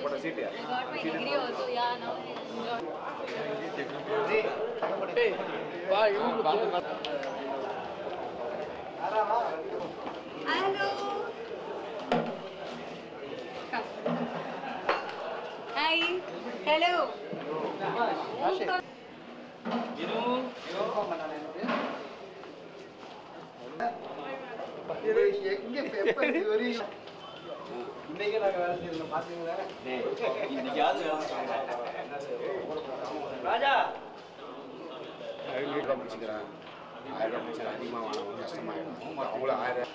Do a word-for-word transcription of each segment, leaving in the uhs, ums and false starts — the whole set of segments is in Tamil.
போட்ட சீட்டு I got my degree also. Yeah, now I enjoy. Hey, why you? Hello. Come. Hi. Hello. எங்க பேப்பர் இது வரையும் இன்னைக்கு நாங்க வேலை செய்யணும் பாத்தீங்களா இன்னைக்காவது ராஜா ஐநூறு முடிச்சுக்கிறேன் ஆயிரம் ரூபாய் முடிச்சு அதிகமாக வாங்க கஷ்டமாயிடும் அவங்களும் ஆயிரம்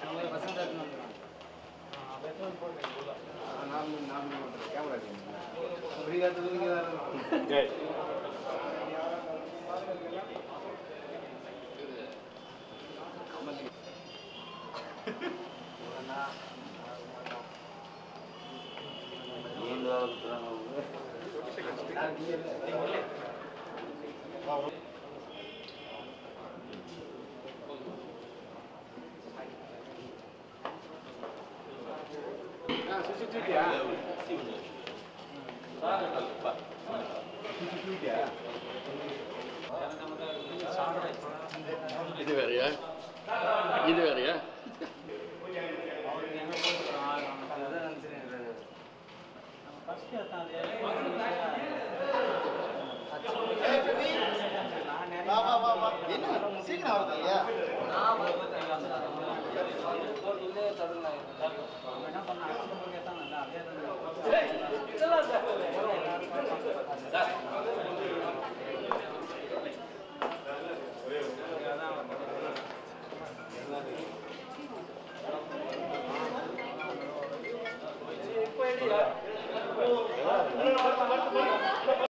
கேமரா இது வேறையா இது வேறையா சீக்கிரம் வருது ஐயா